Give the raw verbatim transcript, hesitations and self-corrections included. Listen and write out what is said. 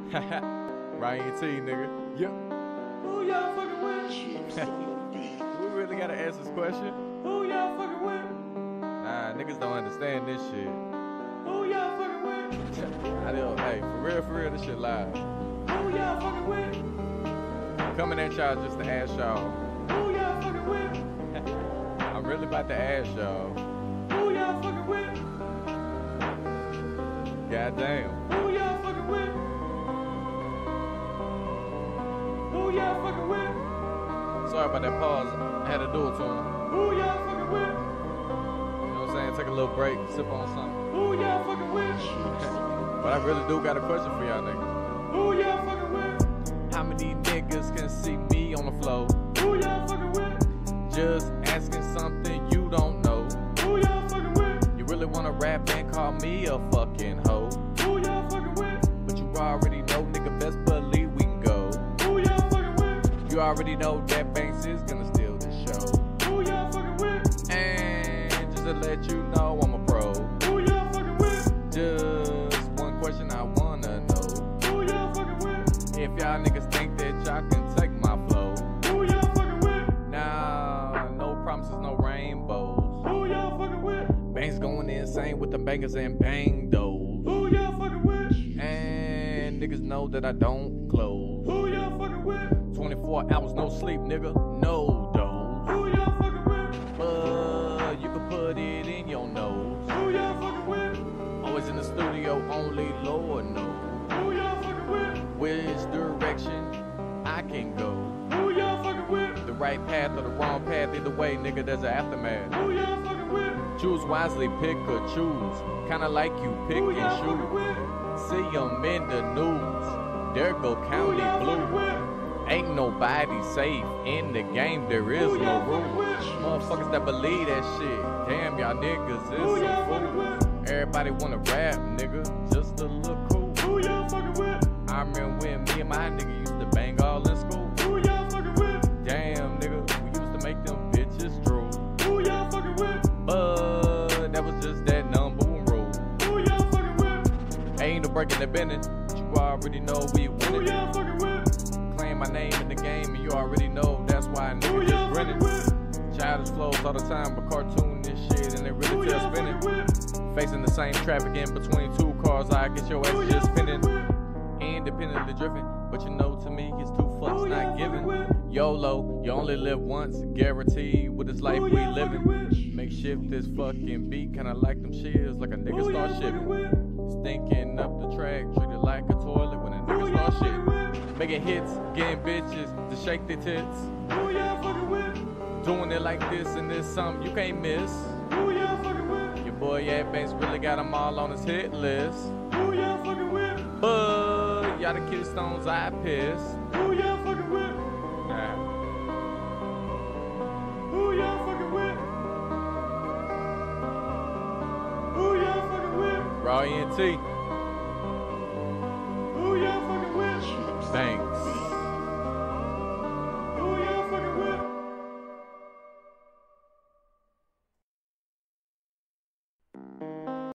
Ryan T, nigga. Yep. Who y'all fucking with? Do we really gotta ask this question? Who y'all fucking with? Nah, niggas don't understand this shit. Who y'all fucking with? I don't, hey, for real, for real, this shit live. Who y'all fucking with? Coming at y'all just to ask y'all. Who y'all fucking with? I'm really about to ask y'all. Who y'all fucking with? Goddamn. Who y'all fucking with? Who y'all fucking with? Sorry about that pause. I had to do it to him. Who y'all fucking with? You know what I'm saying? Take a little break, sip on something. Who y'all fucking with? But I really do got a question for y'all niggas. Who y'all fucking with? How many niggas can see me on the floor? Who y'all fucking with? Just asking something you don't know. Who y'all fucking with? You really wanna rap and call me a fucking hoe? Who y'all fucking with? But you already know, nigga, best believe we can go. Who y'all fucking with? You already know that Banks is gonna steal the show. Who y'all fucking with? And just to let you know, I'm a pro. Who y'all fucking with? Just one question I wanna know. Who y'all fucking with? If y'all niggas think that y'all can take my flow. Who y'all fucking with? Nah, no promises, no rainbows. Who y'all fucking with? Banks going insane with them bangers and bang those. Who y'all fucking with? And niggas know that I don't close. Who y'all fucking with? twenty-four hours, no sleep, nigga, no dose. Who y'all fucking with? But you can put it in your nose. Who y'all fucking with? Always in the studio, only Lord knows Who y'all fucking with? which direction I can go. Who y'all fucking with? The right path or the wrong path, either way, nigga, there's an aftermath. Who y'all fucking with? Choose wisely, pick or choose. Kinda like you pick Who and y'all fucking shoot. with? See 'em in the news. There go Who County y'all fucking Blue. with? Ain't nobody safe in the game, there is Who no y'all fucking rule. with? Motherfuckers that believe that shit. Damn, y'all niggas Who is y'all some fucking fools. with? Everybody wanna rap, nigga, just to look cool. Who y'all fucking with? I remember when me and my nigga used to bang all in school. Who y'all fucking with? Damn, nigga, we used to make them bitches drool. Who y'all fucking with? But that was just that number one rule. Who y'all fucking with? Ain't no breaking the business, but you already know we Who winning. y'all fucking with? Claim my name in the game, and you already know that's why Who niggas y'all just fucking grinning. with? Childish flows all the time, but cartoon this shit, and it Who really y'all feels spinning. fucking with? Facing the same traffic in between two cars, I get your Who ass y'all just fucking spinning. with? Independently driven, but you know to me, it's two fucks Who y'all not fucking given. with? YOLO, you only live once, guaranteed with this life Who we y'all fucking living. with? Make shift this fucking beat, kinda like them shits, like a nigga Who y'all start fucking shitting. with? Stinking up the track, treated like a toilet when a Who nigga y'all start fucking shitting. with? Making hits, getting bitches to shake their tits. Who y'all fucking with? Doing it like this and this something you can't miss. Who y'all fucking with? Your boy Ed Banks really got them all on his hit list. Who y'all fucking with? But y'all the Killstones I pissed. Who y'all fucking with? Nah. Who y'all fucking with? Who y'all fucking with? Raw E N T.